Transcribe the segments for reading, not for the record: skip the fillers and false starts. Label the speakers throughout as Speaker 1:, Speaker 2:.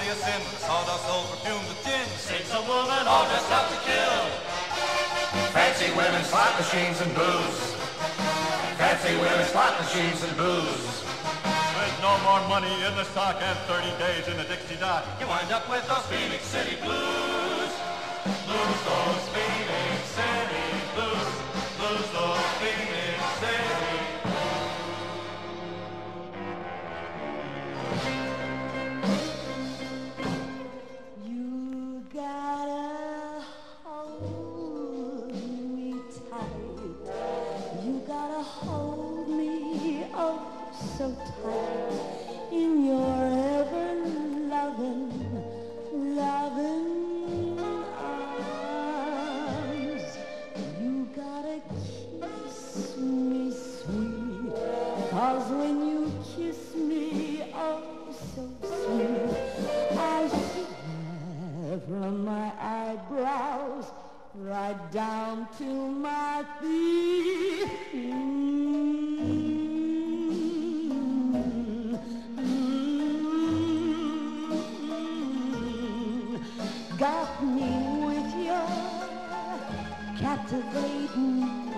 Speaker 1: a sin, but the sawdust old perfume of gin sings a woman all dressed up to kill.
Speaker 2: Fancy women, slot machines, and booze. Fancy women, slot machines, and booze.
Speaker 1: With no more money in the stock and 30 days in the Dixie dock, you wind up with those Phenix City Blues. Blues those Phenix City Blues. Blues those Phenix City.
Speaker 3: You gotta hold me tight. You gotta hold me oh so tight in your ever-loving, loving arms. You gotta kiss me sweet, 'cause when you kiss me oh so sweet, I shiver from my eyebrows right down to my feet. Got me with your captivating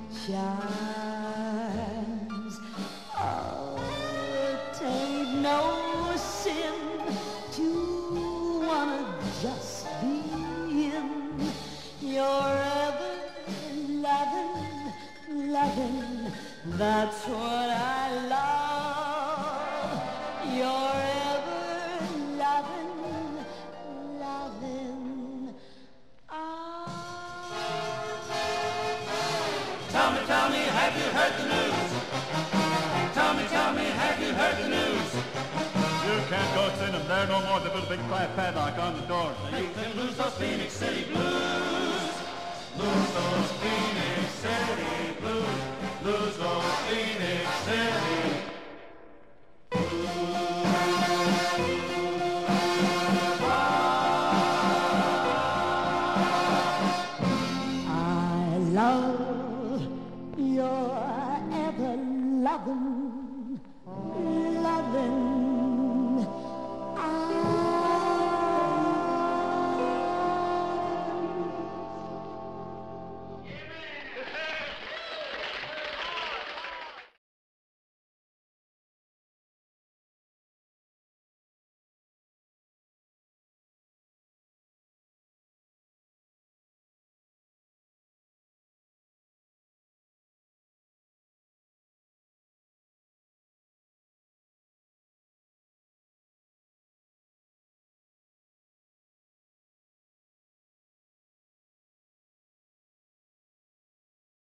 Speaker 3: charms. Oh, tain't no sin to wanna just be in your ever loving, loving. That's what I love. Your ever loving, loving arms.
Speaker 1: Tell me, have you heard the news? Tell me, have you heard the news? You can't go see them there no more. They put a big flat padlock on the door. You can lose those Phenix City Blues. Lose those Phenix City Blues. Lose those Phenix